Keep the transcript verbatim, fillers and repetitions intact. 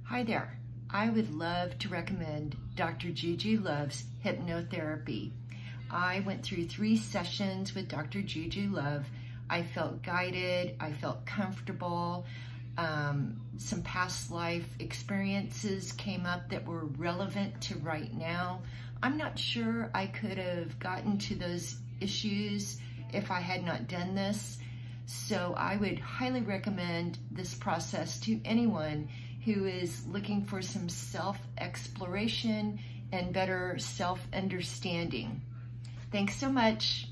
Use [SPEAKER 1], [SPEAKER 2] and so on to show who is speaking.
[SPEAKER 1] Hi there. I would love to recommend Doctor JuJu Love's hypnotherapy. I went through three sessions with Doctor JuJu Love. I felt guided, I felt comfortable. Um, some past life experiences came up that were relevant to right now. I'm not sure I could have gotten to those issues if I had not done this. So I would highly recommend this process to anyone who is looking for some self-exploration and better self-understanding. Thanks so much.